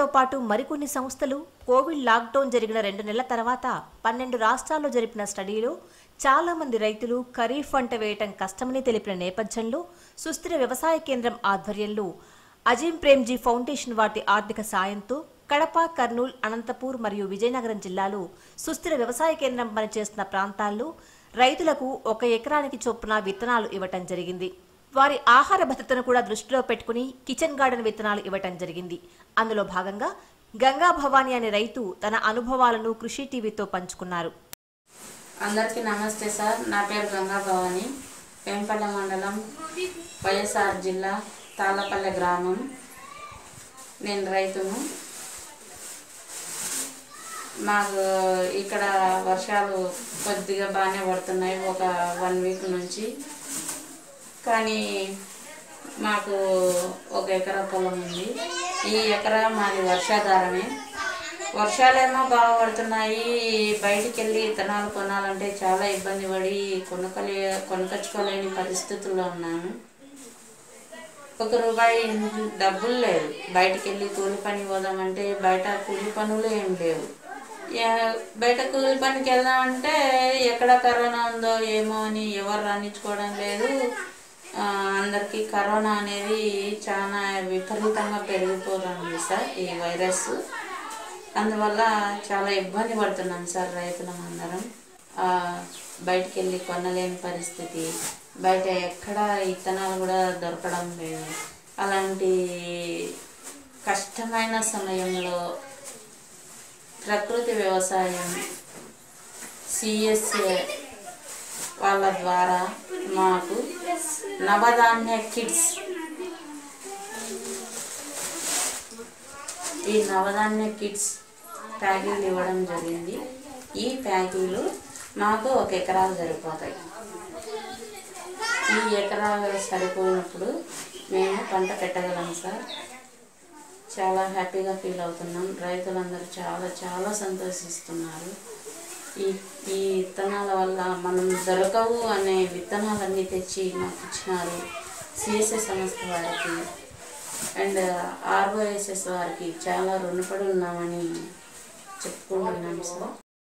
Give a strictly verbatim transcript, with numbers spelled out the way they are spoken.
తో పాటు మరికొన్ని సంస్థలు కోవిడ్ లాక్డౌన్ జరిగిన రెండు నెలల తర్వాత పన్నెండు రాష్ట్రాల్లో జరిపిన స్టడీలో చాలా మంది రైతులు ఖరీఫ్ పంట వేయటం కష్టమని తెలిపిన నేపథ్యంలో సుస్థిర వ్యవసాయ కేంద్రం ఆధ్వర్యంలో అజీం ప్రేమ్జీ ఫౌండేషన్ వారి ఆర్థిక సాయంతో కడప, కర్నూలు, అనంతపూర్ మరియు విజయనగరం జిల్లాలో సుస్థిర వ్యవసాయ కేంద్రం పనిచేస్తున్న ప్రాంతాల్లో రైతులకు ఒక ఎకరానికి చొప్పున విత్తనాలు ఇవ్వటం జరిగింది. వారి ఆహార భద్రతను కూడా దృష్టిలో పెట్టుకుని కిచెన్ గార్డెన్ విత్తనాలు ఇవ్వటం జరిగింది. అందులో భాగంగా గంగా భవాని అనే రైతు తన అనుభవాలను కృషి టీవీతో పంచుకున్నారు. అందరికీ నమస్తే సార్. నా పేరు గంగా భవాని, వేంపల్లె మండలం, వైఎస్ఆర్ జిల్లా, తాళ్ళపల్లె గ్రామం. నేను రైతును. మాకు ఇక్కడ వర్షాలు కొద్దిగా బాగానే పడుతున్నాయి ఒక వన్ వీక్ నుంచి. కానీ మాకు ఒక ఎకరా పొలం ఉంది. ఈ ఎకరా మాది వర్షాధారమే. వర్షాలేమో బాగా పడుతున్నాయి. బయటికి వెళ్ళి విత్తనాలు కొనాలంటే చాలా ఇబ్బంది పడి కొనుక్కలే కొనుకొచ్చుకోలేని పరిస్థితుల్లో ఉన్నాను. ఒక రూపాయి డబ్బులు లేదు. బయటికి వెళ్ళి కూలి పని పోదామంటే బయట కూలి పనులు ఏం లేవు. బయట కూలి పనికి వెళ్దామంటే ఎక్కడ కరోనా ఉందో ఏమో అని ఎవరు రాణించుకోవడం లేదు. అందరికీ కరోనా అనేది చాలా విపరీతంగా పెరిగిపోతుంది సార్, ఈ వైరస్. అందువల్ల చాలా ఇబ్బంది పడుతున్నాం సార్ రైతులం అందరం. బయటికి వెళ్ళి కొనలేని పరిస్థితి, బయట ఎక్కడ విత్తనాలు కూడా దొరకడం లేదు. అలాంటి కష్టమైన సమయంలో ప్రకృతి వ్యవసాయం సిఎస్ఏ వాళ్ళ ద్వారా మాకు నవధాన్య కిట్స్ ఈ నవధాన్య కిట్స్ ప్యాకీలు ఇవ్వడం జరిగింది. ఈ ప్యాకీలు మాకు ఒక ఎకరాలు సరిపోతాయి. ఈ ఎకరాలు సరిపోయినప్పుడు మేము పంట పెట్టగలం సార్. చాలా హ్యాపీగా ఫీల్ అవుతున్నాం. రైతులందరూ చాలా చాలా సంతోషిస్తున్నారు. ఈ ఈ విత్తనాల వల్ల మనం దొరకవు అనే విత్తనాలన్నీ తెచ్చి మాకు ఇచ్చినారు. సిఎస్ఏ సంస్థ వారికి అండ్ ఆర్ఓఎస్ఎస్ వారికి చాలా రుణపడి ఉన్నామని చెప్పుకుంటున్నాం సార్.